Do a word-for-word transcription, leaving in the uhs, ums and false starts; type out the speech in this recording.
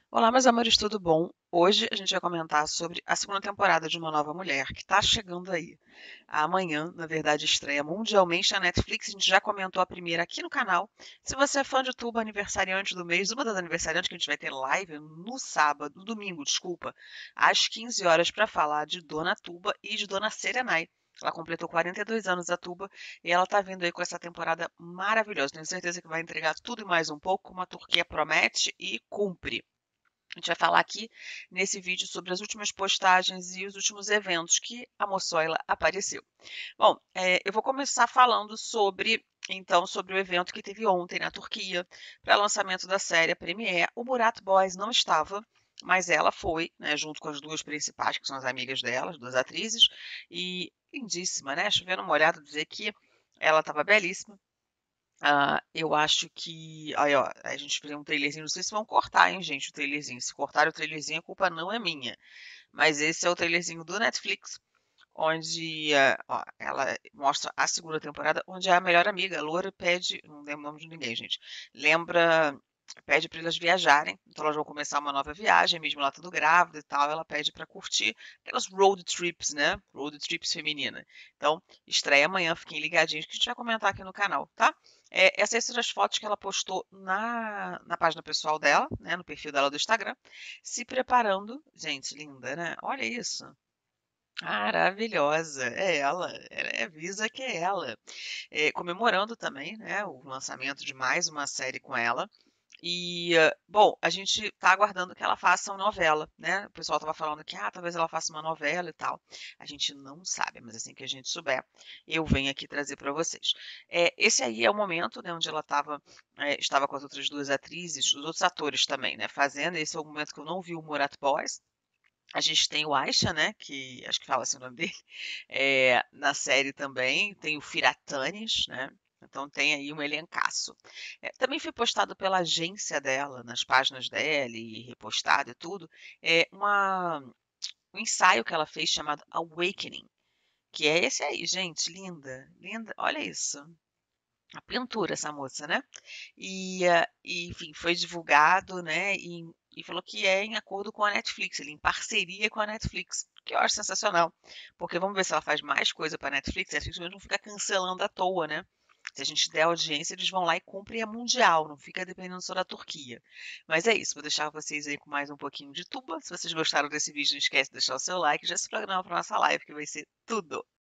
Olá, meus amores, tudo bom? Hoje a gente vai comentar sobre a segunda temporada de Uma Nova Mulher, que está chegando aí. Amanhã, na verdade, estreia mundialmente na Netflix. A gente já comentou a primeira aqui no canal. Se você é fã de Tuba, aniversariante do mês, uma das aniversariantes que a gente vai ter live no sábado, no domingo, desculpa, às quinze horas, para falar de Dona Tuba e de Dona Serenai. Ela completou quarenta e dois anos a Tuba e ela tá vindo aí com essa temporada maravilhosa. Tenho certeza que vai entregar tudo e mais um pouco, como a Turquia promete e cumpre. A gente vai falar aqui nesse vídeo sobre as últimas postagens e os últimos eventos que a Moçoila apareceu. Bom, é, eu vou começar falando sobre, então, sobre o evento que teve ontem na Turquia para lançamento da série Premiere. O Murat Boys não estava, mas ela foi, né, junto com as duas principais, que são as amigas dela, as duas atrizes, e lindíssima, né? Chovendo molhado dizer que ela estava belíssima. Ah, eu acho que. Aí, ó, a gente fez um trailerzinho. Não sei se vão cortar, hein, gente, o trailerzinho. Se cortar o trailerzinho, a culpa não é minha. Mas esse é o trailerzinho do Netflix, onde eh, ó, ela mostra a segunda temporada, onde a melhor amiga, a Loura, pede. Não lembro o nome de ninguém, gente. Lembra. Pede para elas viajarem. Então elas vão começar uma nova viagem, mesmo ela estando grávida e tal. Ela pede para curtir aquelas road trips, né? Road trips feminina. Então, estreia amanhã, fiquem ligadinhos que a gente vai comentar aqui no canal, tá? É, essas são as fotos que ela postou na, na página pessoal dela, né, no perfil dela do Instagram, se preparando. Gente, linda, né? Olha isso. Maravilhosa. É ela. É, avisa que é ela. É, comemorando também, né, o lançamento de mais uma série com ela. E, eh, bom, a gente está aguardando que ela faça uma novela, né? O pessoal estava falando que, ah, talvez ela faça uma novela e tal. A gente não sabe, mas assim que a gente souber, eu venho aqui trazer para vocês. É, esse aí é o momento, né, onde ela tava, é, estava com as outras duas atrizes, os outros atores também, né, fazendo. Esse é o momento que eu não vi o Murat Boys. A gente tem o Aisha, né, que acho que fala assim o nome dele, é, na série também. Tem o Firatanes, né? Então tem aí um elencaço. É, também foi postado pela agência dela, nas páginas dela e repostado e tudo, é uma, um ensaio que ela fez chamado Awakening, que é esse aí, gente, linda, linda, olha isso. A pintura essa moça, né? E, ah, e, enfim, foi divulgado, né? E, e falou que é em acordo com a Netflix, ele em parceria com a Netflix, que eu acho sensacional, porque vamos ver se ela faz mais coisa para a Netflix, e a Netflix mesmo não fica cancelando à toa, né? Se a gente der audiência, eles vão lá e cumprem a mundial, não fica dependendo só da Turquia. Mas é isso, vou deixar vocês aí com mais um pouquinho de tuba. Se vocês gostaram desse vídeo, não esquece de deixar o seu like e já se programa para nossa live, que vai ser tudo.